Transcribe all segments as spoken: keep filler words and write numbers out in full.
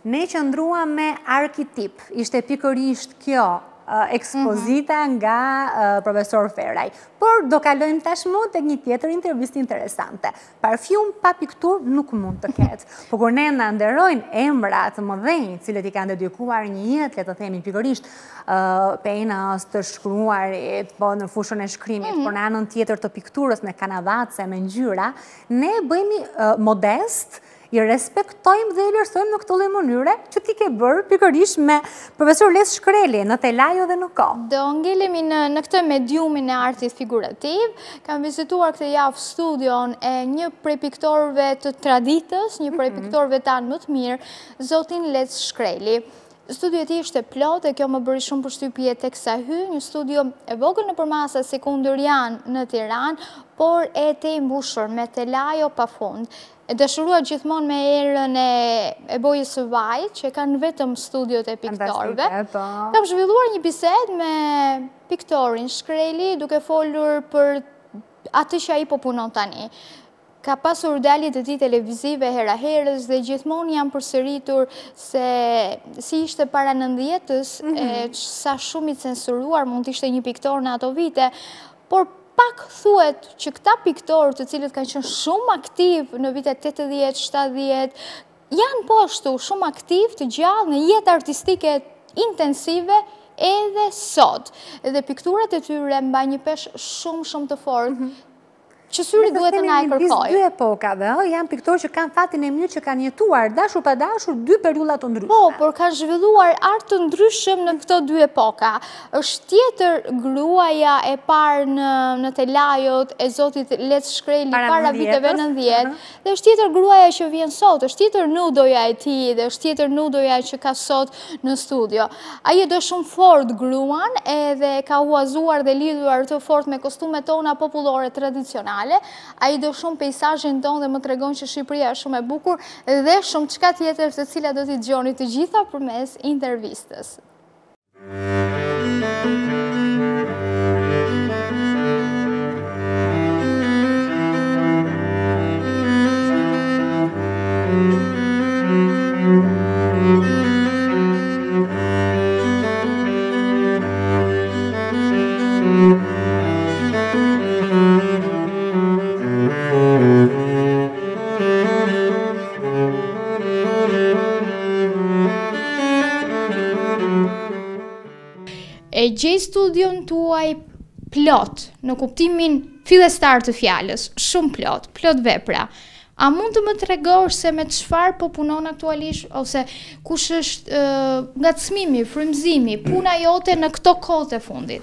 Ne qëndruam me arketip, ishte pikërisht kjo ekspozita nga profesor Feraj. Por do kalojmë tashmë tek një tjetër intervistë interesante. Parfum pa piktur nuk mund të ketë. Po kur ne na nderojnë emra të mëdhenj, cilët i kanë dedikuar një jetë, le të themi pikërisht penës të shkruarit, po në fushën e shkrimit, por në anën tjetër të pikturës me kanavace, me ngjyra, ne bëhemi modest, i respektojmë dhe i vlerësojmë në këtë lloj mënyre që ti ke bërë pikërisht me profesor Lec Shkreli në telajo dhe në kohë. Do ngelemi në, në këtë mediumin e artit figurativ. Kam vizituar këtë javë studion e një prej piktorëve të traditës, një prej piktorëve tanë më të mirë, zotin Lec Shkreli. Studio e tij ishte plot e kjo më bëri shumë përshtypje teksa hy, një studio e vogël nëpër masa sekundarian në Tiranë, por e te mbushur me telajo pafund. E dëshuruar gjithmonë me erën e, e bojës së vajt, që kanë vetëm studiot e piktorëve. Kam zhvilluar një bisedë me piktorin Shkreli, duke folur për atë që ai po punon tani. Ka pasur daljet e tij televizive hera herës dhe gjithmonë jam përsëritur se si ishte para nëntëdhjetës, mm -hmm. e sa shumë i censuruar mund të ishte një piktor në ato vite, por pak thuhet që këta piktorë të cilët kanë qenë shumë aktiv në vitet tetëdhjetë, shtatëdhjetë, janë po ashtu shumë aktiv të gjallë në jetë artistike intensive edhe sot. Edhe pikturat e tyre mbajnë një peshë shumë shumë të fortë. Mm -hmm. që syri duhet të na e kërkojë. Dy epokave, janë piktorë që kanë fatin e mirë që kanë jetuar dashur pa dashur dy periudha të ndryshme. Po, por kanë zhvilluar art të ndryshëm në këto dy epoka. Është tjetër gruaja e parë në në telajot e zotit Lec Shkreli para, para viteve nëntëdhjetë, uh -huh. dhe është tjetër gruaja që vjen sot, është tjetër nudoja e tij dhe është tjetër nudoja që ka sot në studio. Ai e do shumë fort gruan edhe ka huazuar dhe lidhuar të fort me kostumet tona popullore tradicionale. Ai do shumë peizazhin tonë dhe më tregon që Shqipëria është shumë e bukur dhe shumë çka tjetër të cilat do t'i dëgjoni të gjitha përmes intervistës. E gjej studion tuaj plot, në kuptimin fillestar të fjalës, shumë plot, plot vepra. A mund të më tregosh se me çfarë po punon aktualisht, ose kush është uh, ngacmimi, frymëzimi, puna jote në këto kohë të fundit?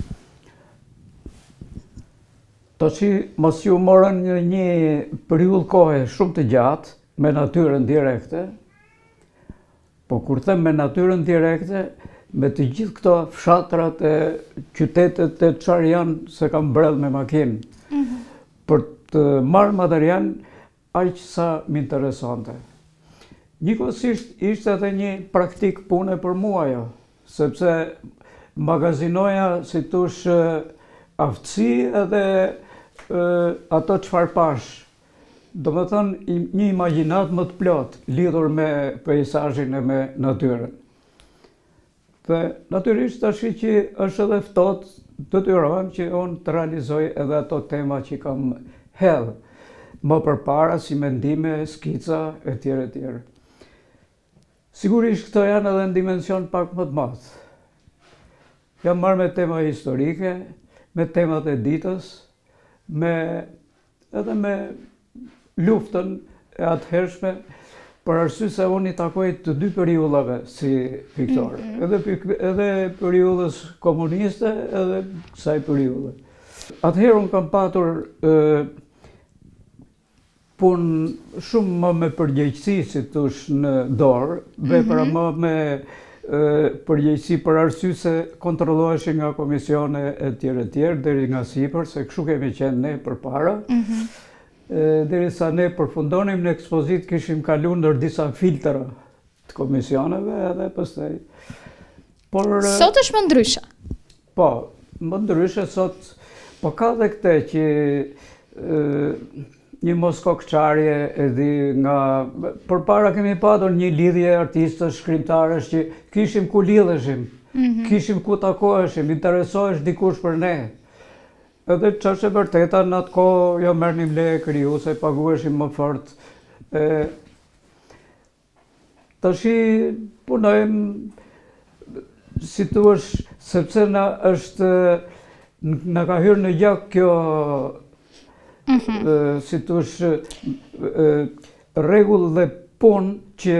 Tash mos ju morën një, një periudhë kohe shumë të gjatë me natyrën direkte, po kur them me natyrën direkte, me të gjithë këto fshatrat e qytetet e çfarë janë se kam mbredh me makinë. Mm -hmm. Për të marrë material aq sa më interesante. Njëkohësisht ishte edhe një praktik pune për mua ajo, sepse magazinoja si tush aftësi edhe e, ato çfarë pash. Do më thënë një imagjinat më të plot lidhur me peizazhin e me natyrën. Dhe natyrisht tash që është edhe ftohtë, detyrohem që unë të realizoj edhe ato tema që kam hedhë më përpara si mendime, skica e tjera e tjera. Sigurisht këto janë edhe në dimension pak më të madh. Jam marrë me tema historike, me temat e ditës, me edhe me luftën e atëhershme, për arsye se unë i takoj të dy periudhave si piktor, mm -hmm. edhe, edhe periudhës komuniste, edhe kësaj periudhe. Atëherë unë kam patur e, punë shumë më me përgjegjësi, si tush në dorë, vepra mm -hmm. më me e, përgjegjësi për arsye se kontrolloheshin nga komisione e tjera e tjera, deri nga sipër, se kështu kemi qenë ne përpara. Mm -hmm. Derisa ne përfundonim në ekspozit, kishim kalu ndër disa filtra të komisioneve edhe pastaj. Por sot është më ndryshe. Po, më ndryshe sot, po ka dhe këte që e, një mos kokçarje edhe nga... Për para kemi patur një lidhje artistës, shkrimtarës që kishim ku lidheshim, kishim ku takoheshim, interesohesh dikush për ne. Edhe që është e vërteta, në atë kohë jo merrnim leje krijuese, paguheshim më fort. Tashi punojmë, si thuash, sepse na është, na ka hyrë në gjak kjo, si thuash, rregull dhe punë që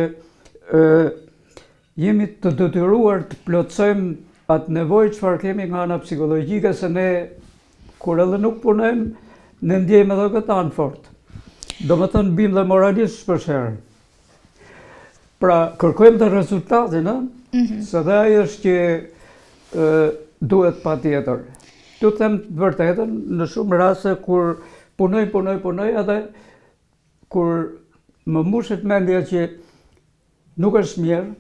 jemi të detyruar të plotësojmë atë nevojë çfarë kemi nga ana psikologjike, se ne kur edhe nuk punojmë, ne ndjejmë edhe këtë anë fort. Do më thënë bim dhe moralisht shpeshherë. Pra, kërkojmë të rezultatin, se dhe ajo është që duhet pa tjetër. Tu them të vërtetën, në shumë raste kur punoj, punoj, punoj, edhe kur më mbushet mendja që nuk është mirë,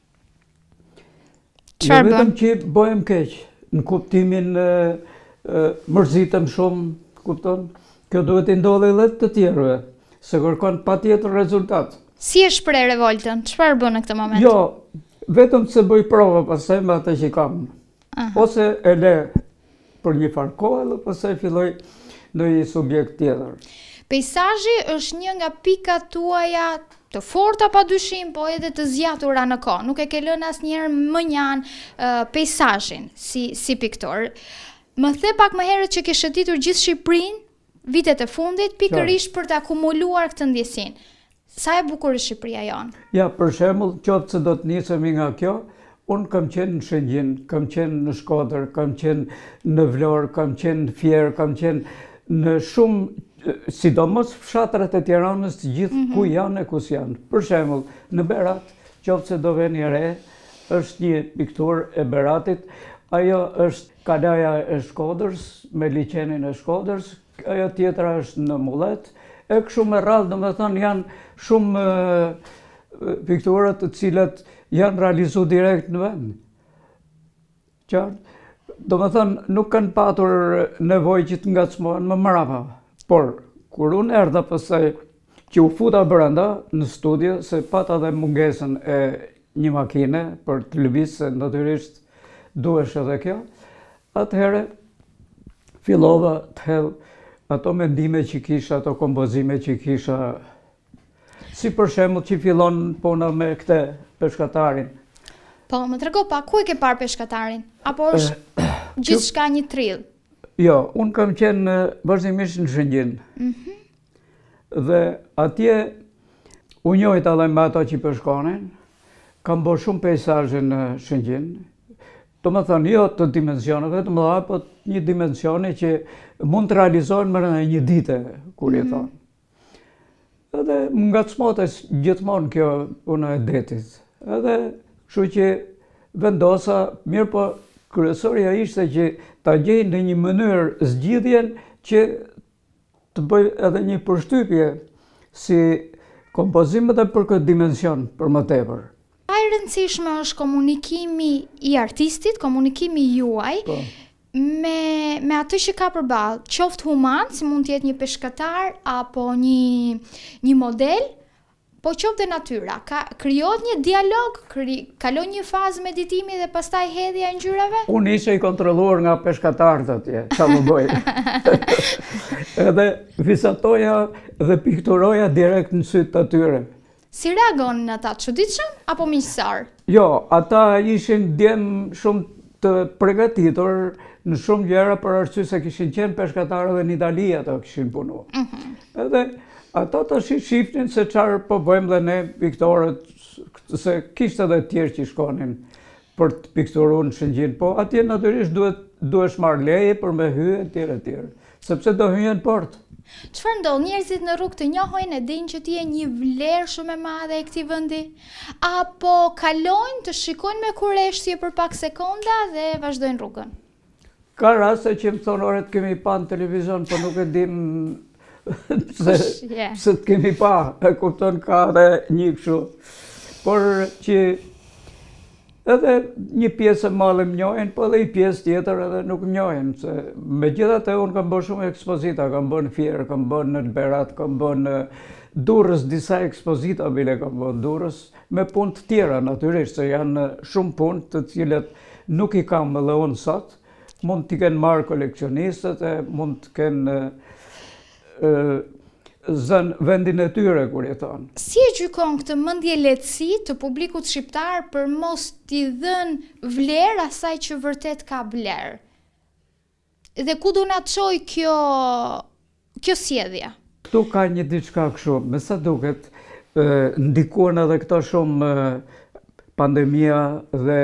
jo vetëm që bëhem keq, në kuptimin mërzitëm shumë, kupton, kjo duhet i ndodhi edhe të tjerëve, se kërkon pa tjetër rezultat. Si e shpreh revoltën? Çfarë bën në këtë moment? Jo, vetëm se bëj prova pastaj me atë që kam. Ose e le për një farë kohë dhe pastaj filloj në një subjekt tjetër. Peizazhi është një nga pikat tuaja të forta padyshim, po edhe të zgjatura në kohë. Nuk e ke lënë asnjëherë më njan uh, peizazhin si si piktor. Më the pak më herët që ke shëtitur gjithë Shqipërinë vitet e fundit pikërisht për të akumuluar këtë ndjesinë. Sa e bukur është Shqipëria jonë? Ja, për shembull, qoftë se do të nisemi nga kjo, unë kam qenë në Shëngjin, kam qenë në Shkodër, kam qenë në Vlorë, kam qenë në Fier, kam qenë në shumë, sidomos fshatrat e Tiranës të gjithë ku janë e kus janë. Për shembull, në Berat, qoftë se do veni re, është një pikturë e Beratit, ajo është kalaja e Shkodrës, me liçenin e Shkodrës, ajo tjetra është në Mullet, e kështu me radhë, do me thënë, janë shumë pikturët të cilat janë realizu direkt në vend. Qartë? Do me thënë, nuk kanë patur nevoj që të ngacmohen më mrapa. Por, kur unë erdha pastaj që u futa brenda në studio, se pata dhe mungesën e një makine për të lëvizë, se natyrisht duhesh edhe kjo, atëhere fillova të hedh ato mendime që kisha, ato kompozime që kisha, si për shembull që fillon puna me këtë peshkatarin. Po, më trego pa, ku e ke parë peshkatarin? Apo është gjithçka një trill? Jo, unë kam qenë vazhdimisht në Shëngjin. Dhe atje u njojta edhe me ato që peshkonin, kam bërë shumë peizazhe në Shëngjin. Do më thënë, jo të dimensioneve të mëdha, po një dimensioni që mund të realizohen më në një dite, kur i thonë. Edhe më ngacmote gjithmonë kjo puna e detit. Edhe kështu që vendosa, mirë po kryesorja ishte që ta gjej në një mënyrë zgjidhjen që të bëj edhe një përshtypje si kompozim edhe për këtë dimension, për më tepër. Sa e rëndësishme është komunikimi i artistit, komunikimi juaj, me, me atë që ka përballë, qoftë human, si mund të jetë një peshkatar, apo një, një model, po qoftë dhe natyra. Ka, krijohet një dialog, kri, kalon një fazë meditimi dhe pastaj hedhja e ngjyrave? Unë ishe i kontrolluar nga peshkatarët atje, qa më bëj. Edhe visatoja dhe pikturoja direkt në sytë të tyre. Si reagonin ata, çuditshëm apo miqësor? Jo, ata ishin djem shumë të përgatitur në shumë gjëra për arsye se kishin qenë peshkatarë dhe në Itali ato kishin punuar. Edhe ata tash shifnin se çfarë po bëjmë dhe ne piktorët, se kishte edhe të tjerë që shkonin për të pikturuar në Shëngjin, po atje natyrisht duhet duhesh marrë leje për me hyrë etj etj, sepse do hyjen portë. Çfarë ndodh, njerëzit në rrugë të njohin e dinë që ti je një vlerë shumë e madhe e këtij vendi, apo kalojnë të shikojnë me kurreshtje për pak sekonda dhe vazhdojnë rrugën? Ka raste që më thonë orë të kemi pa në televizion, po nuk e dim pse pse të kemi pa, e kupton, ka edhe një kështu. Por që Edhe një pjesë e malë më njohin, po edhe i pjesë tjetër edhe nuk më njohin. Me gjithat e unë kam bërë shumë ekspozita, kam bërë në Fierë, kam bërë në Berat, kam bërë në Durrës, disa ekspozita bile kam bërë në Durrës, me punë të tjera natyrisht, se janë shumë punë të cilet nuk i kam edhe unë sot, mund t'i kenë marrë koleksionistët e mund të kenë zënë vendin e tyre, kur jeton. Si e gjykon këtë mendje lehtësi të publikut shqiptar për mos t'i dhënë vlerë asaj që vërtet ka vlerë? Dhe ku do na çojë kjo kjo sjellje? Ktu ka një diçka kështu, me sa duket, ndikuan edhe këto shumë pandemia dhe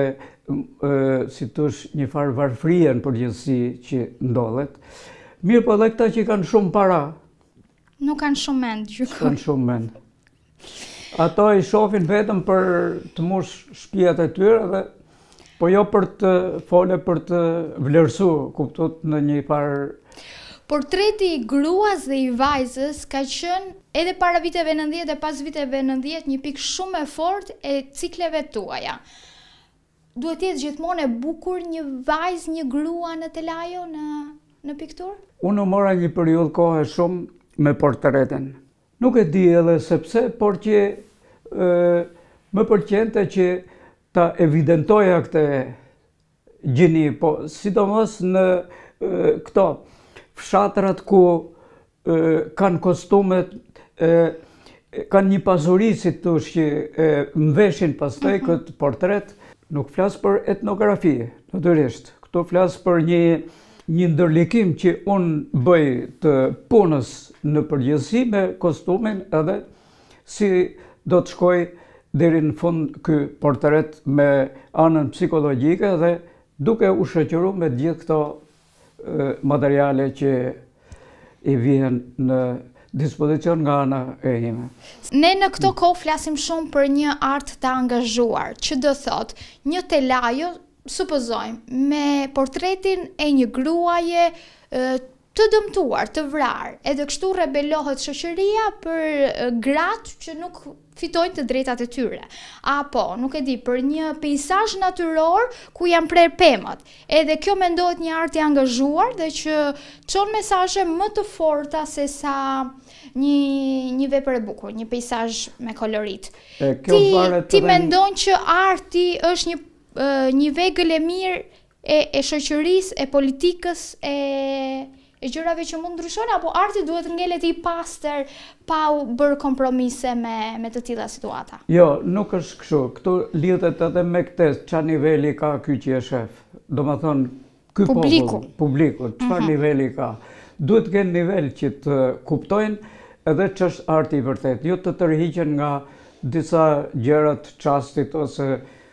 si tush një farë varfërie në përgjithësi që ndodhet. Mirë, po edhe këta që kanë shumë para, nuk kanë shumë mend, gjykon. Kanë shumë mend. Ato i shohin vetëm për të mush shtëpiat e tyre dhe po jo për të fole për të vlerësuar, kuptot në një farë. Portreti i gruas dhe i vajzës ka qenë edhe para viteve nëntëdhjetë e pas viteve nëntëdhjetë një pikë shumë e fortë e cikleve tuaja. Duhet të jetë gjithmonë e bukur një vajzë, një grua në telajo, në në piktur? Unë mora një periudhë kohe shumë me portretin. Nuk e di edhe sepse, por që e, më pëlqente që ta evidentoja këtë gjini, po sidomos në e, këto fshatrat ku e, kanë kostumet, e, kanë një pasuri si tush që e, mbeshin pastaj mm-hmm. këtë portret. Nuk flas për etnografi, natyrisht. Këtu flas për një një ndërlikim që unë bëj të punës në përgjithësi me kostumin edhe si do të shkoj deri në fund ky portret me anën psikologjike dhe duke u shoqëruar me gjithë këto e, materiale që i vijnë në dispozicion nga ana e ime. Ne në këto kohë flasim shumë për një art të angazhuar, që do thot, një telajo, supozojmë, me portretin e një gruaje të dëmtuar, të vrarë, edhe kështu rebelohet shoqëria për gratë që nuk fitojnë të drejtat e tyre. Apo, nuk e di, për një peizazh natyror ku janë prerë pemët. Edhe kjo mendohet një art i angazhuar dhe që çon mesazhe më të forta se sa një një vepër e bukur, një peizazh me kolorit. E, kjo ti ti mendon që arti është një uh, një vegël e mirë e, e shoqërisë, e politikës, e e gjërave që mund ndryshojnë, apo arti duhet ngelet i pastër pa u bërë kompromise me, me të tilla situata? Jo, nuk është kështu. Këtu lidhet edhe me këtë, çfarë niveli ka ky që është shef. Domethënë, ky popull, publiku, çfarë uh-huh. niveli ka. Duhet të kenë nivel që të kuptojnë edhe ç'është arti i vërtet, jo të tërhiqen nga disa gjëra të çastit ose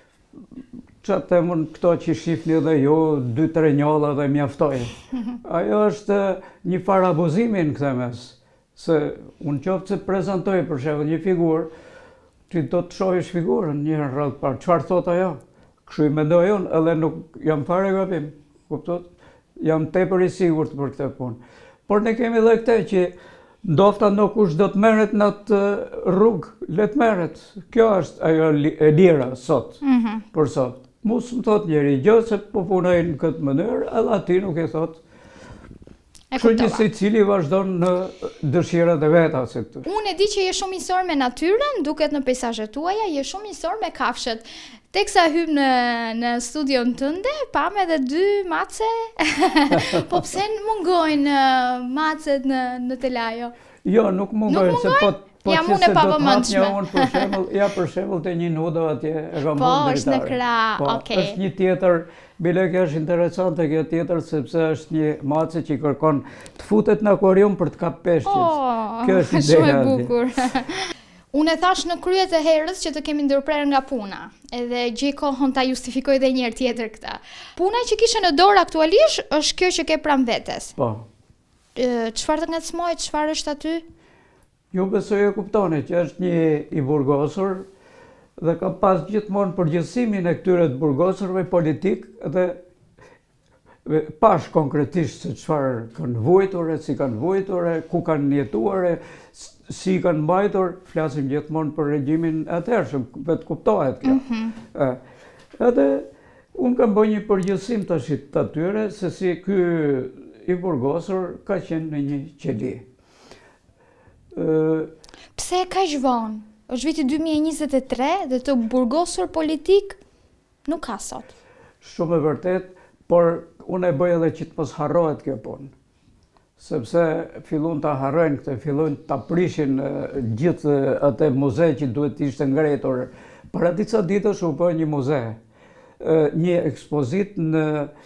që të mund këto që shifni dhe ju, dy tre njolla dhe mjaftoj. Ajo është një farë abuzimi në këtë mes. Se unë qoftë se prezentoj për shembull një figurë, ti do të shohësh figurën një herë rreth parë. Çfarë thot ajo? Kështu i mendoj unë, edhe nuk jam fare gabim. Kuptot? Jam tepër i sigurt për këtë punë. Por ne kemi edhe këtë që ndofta ndo kush do të merret në atë rrugë, le të merret. Kjo është ajo e lira sot, mm-hmm. për sot. Mos më thot njeri gjë se po punojnë në këtë mënyrë, edhe ati nuk e thot. Kështu që secili vazhdon në dëshirat e veta se këtu. Unë e di që je shumë njësor me natyrën, duket në peizazhet tuaja, je shumë njësor me kafshët. Teksa hym në në studion tënde, pam edhe dy mace. Po pse mungojnë macet në në telajo? Jo, nuk mungojnë, se po Po ja unë e pavëmendshme. Për shembull, ja për shembull te një nudo atje e kam po, është në krah, po, okay. Është një tjetër, bile kjo është interesante kjo tjetër sepse është një mace që kërkon të futet në akvarium për të kapë peshqit. Oh, kjo është shumë e bukur. Unë e thash në kryet e herës që të kemi ndërprer nga puna, edhe gjej kohën ta justifikoj edhe një herë tjetër këtë. Puna që kishe në dorë aktualisht është kjo që ke pranë vetes. Po. Çfarë të ngacmoj, çfarë është aty? Ju besoj e kuptoni që është një i burgosur dhe ka pas gjithmonë përgjithësimin e këtyre të burgosurve politik dhe pash konkretisht se çfarë kanë vujtur, si kanë vujtur, ku kanë jetuar, si kanë mbajtur, flasim gjithmonë për regjimin atëhershëm, vetë kuptohet kjo. Mm-hmm. Edhe unë kam bëj një përgjithësim të ashtë të atyre, se si ky i burgosur ka qenë në një qeli. Pse ka zhvonë? Është viti dy mijë e njëzet e tre dhe të burgosur politik nuk ka sot. Shumë e vërtet, por unë e bëj edhe që të mos harrohet kjo punë. Sepse fillon të harrojnë këtë, fillon të prishin gjithë atë muze që duhet ishte ngretur. Para disa ditësh u bë një muze, një ekspozit në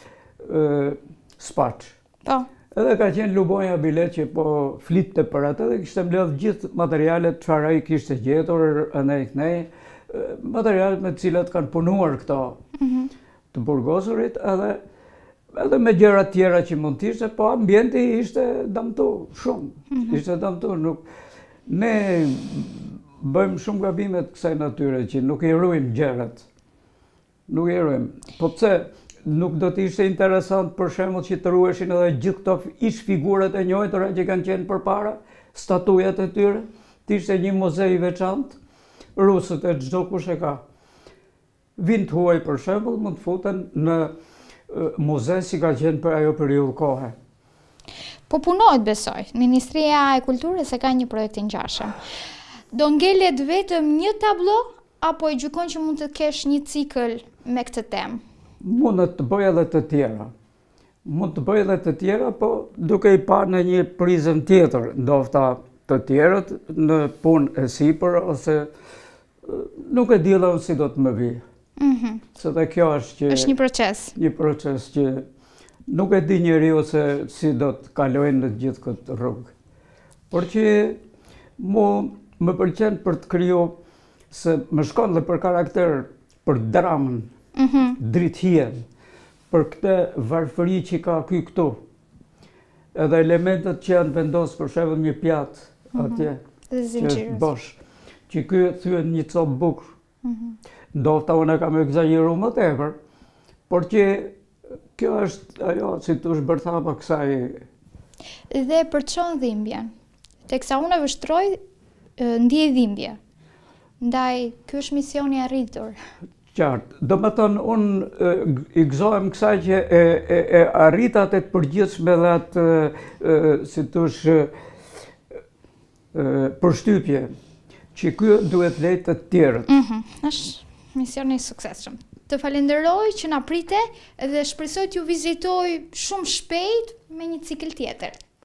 Spaç. Po. Edhe ka qenë Luboja Bilet që po flitte për atë dhe kishte mbledh gjithë materialet çfarë ai kishte gjetur anej kënej, materialet me të cilat kanë punuar këto të burgosurit, edhe edhe me gjëra tjera që mund të ishte, po ambienti ishte damtu shumë, ishte damtu. Nuk, ne bëjmë shumë gabime të kësaj natyre që nuk i ruajmë gjërat. Nuk i ruajmë. Po pse nuk do të ishte interesant për shembull që të ruheshin edhe gjithë këto ish figurat e njohura që kanë qenë përpara, statujat e tyre, të ishte një muze i veçantë, rusët e çdo kush e ka. Vind huaj për shembull mund të futen në muze si ka qenë për ajo periudhë kohe. Po punohet besoj. Ministria e Kulturës e ka një projekt të ngjashëm. Do ngelet vetëm një tablo apo e gjykon që mund të kesh një cikël me këtë temë? Mund të bëj edhe të tjera. Mund të bëj edhe të tjera, po duke i parë në një prizëm tjetër, ndofta të tjerët në punë e sipër, ose nuk e dilla unë si do të më vi. Se dhe kjo është që... është një proces. Një proces që nuk e di njeriu se si do të kalojnë në gjithë këtë rrugë. Por që mu më pëlqen për të kriju, se më shkon dhe për karakter, për dramën, drithien, për këtë varfëri që ka ky këtu. Edhe elementet që janë vendosë, për shembull një pjatë atje, që është bosh, që ky thyet një copë bukur. Ndofta unë e kam egzageruar më tepër, por që kjo është ajo si të është bërthama kësaj. Dhe për çon dhimbjen, teksa unë e vështroj, ndjej dhimbje. Ndaj, ky është misioni i arritur. Qartë. Do më thonë, unë i gëzohem kësaj që e, e, e arrita atë të përgjithshme dhe atë, si thosh, përshtypje, që ky duhet lejtë të tjerët. Është misioni i suksesshëm. Të falenderoj që na prite dhe shpresoj t'ju vizitoj shumë shpejt me një cikël tjetër.